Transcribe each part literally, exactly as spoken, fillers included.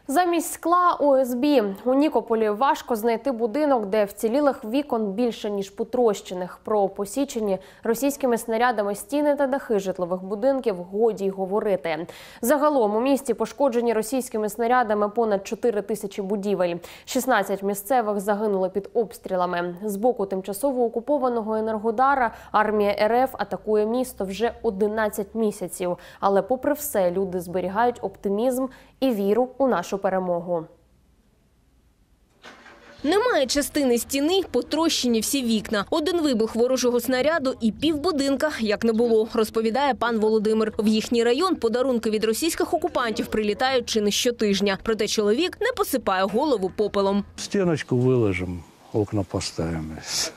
Замість скла – О С Б. У Нікополі важко знайти будинок, де вцілілих вікон більше, ніж потрощених. Про посічені російськими снарядами стіни та дахи житлових будинків годі й говорити. Загалом у місті пошкоджені російськими снарядами понад чотири тисячі будівель. шістнадцять місцевих загинули під обстрілами. З боку тимчасово окупованого Енергодара армія Ер Еф атакує місто вже одинадцять місяців. Але попри все, люди зберігають оптимізм і віру у нашу перемогу. Немає частини стіни, потрощені всі вікна. Один вибух ворожого снаряду і півбудинка як не було, розповідає пан Володимир. В їхній район подарунки від російських окупантів прилітають чи не щотижня. Проте чоловік не посипає голову попелом. Стіночку виложимо, окна поставимо.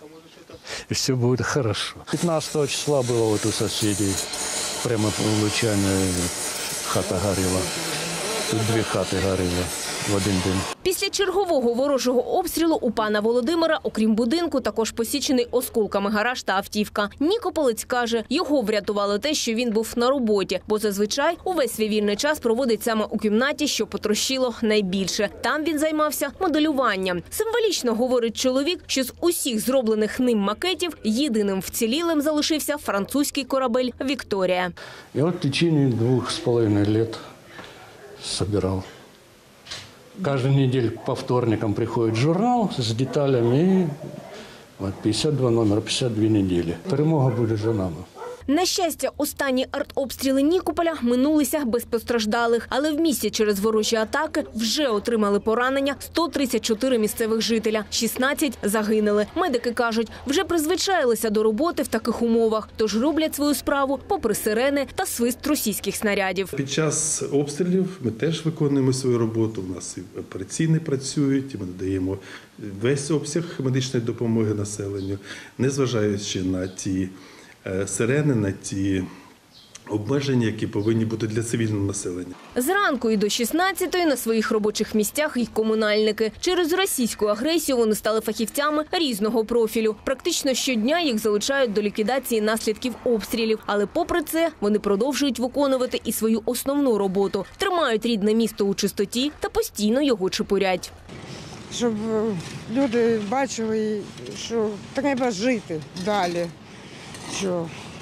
І все буде добре. п'ятнадцятого числа було от у сусідів. Прямо по влучанню хата горіла. Тут дві хати горіли в один день. Після чергового ворожого обстрілу у пана Володимира, окрім будинку, також посічений осколками гараж та автівка. Нікополець каже, його врятувало те, що він був на роботі, бо зазвичай увесь свій вільний час проводить саме у кімнаті, що потрощило найбільше. Там він займався моделюванням. Символічно, говорить чоловік, що з усіх зроблених ним макетів єдиним вцілілим залишився французький корабель «Вікторія». І от в течение двох з половиною років собирал. Каждую неделю по вторникам приходит журнал с деталями. И вот п'ятдесят два номера, п'ятдесят дві недели. Перемога буде за нами. На щастя, останні артобстріли Нікополя минулися без постраждалих. Але в місті через ворожі атаки вже отримали поранення сто тридцять чотири місцевих жителя. шістнадцять загинули. Медики кажуть, вже призвичаїлися до роботи в таких умовах. Тож роблять свою справу попри сирени та свист російських снарядів. Під час обстрілів ми теж виконуємо свою роботу. У нас і операційні працюють, і ми надаємо весь обсяг медичної допомоги населенню, незважаючи на ті сирени, на ті обмеження, які повинні бути для цивільного населення. Зранку і до шістнадцятої на своїх робочих місцях і комунальники. Через російську агресію вони стали фахівцями різного профілю. Практично щодня їх залучають до ліквідації наслідків обстрілів. Але попри це, вони продовжують виконувати і свою основну роботу. Тримають рідне місто у чистоті та постійно його чепурять. Щоб люди бачили, що треба жити далі. Що,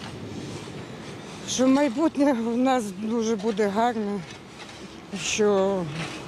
що майбутнє в нас дуже буде гарне, що,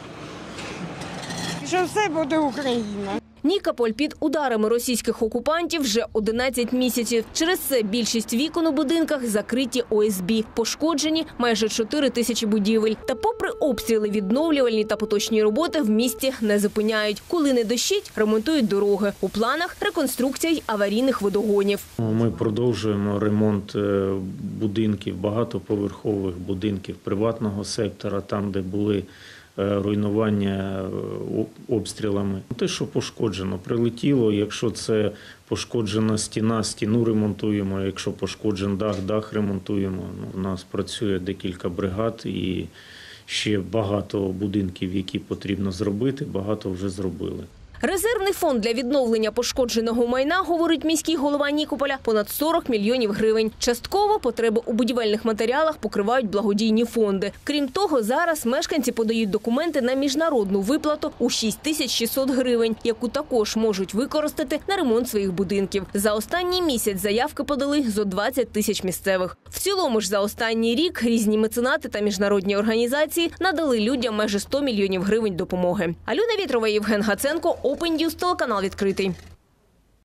що все буде Україна. Нікополь під ударами російських окупантів вже одинадцять місяців. Через це більшість вікон у будинках закриті О С Б. Пошкоджені майже чотири тисячі будівель. Та попри обстріли, відновлювальні та поточні роботи в місті не зупиняють. Коли не дощить, ремонтують дороги. У планах реконструкція й аварійних водогонів. Ми продовжуємо ремонт будинків, багатоповерхових будинків приватного сектора, там, де були руйнування обстрілами. Те, що пошкоджено, прилетіло. Якщо це пошкоджена стіна, стіну ремонтуємо. Якщо пошкоджен дах, дах ремонтуємо. У нас працює декілька бригад і ще багато будинків, які потрібно зробити, багато вже зробили. Резервний фонд для відновлення пошкодженого майна, говорить міський голова Нікополя, понад сорок мільйонів гривень. Частково потреби у будівельних матеріалах покривають благодійні фонди. Крім того, зараз мешканці подають документи на міжнародну виплату у шість тисяч шістсот гривень, яку також можуть використати на ремонт своїх будинків. За останній місяць заявки подали зо двадцять тисяч місцевих. В цілому ж за останній рік різні меценати та міжнародні організації надали людям майже сто мільйонів гривень допомоги. Альона Вітрова, Євген Гаценко, Open News, телеканал «Відкритий».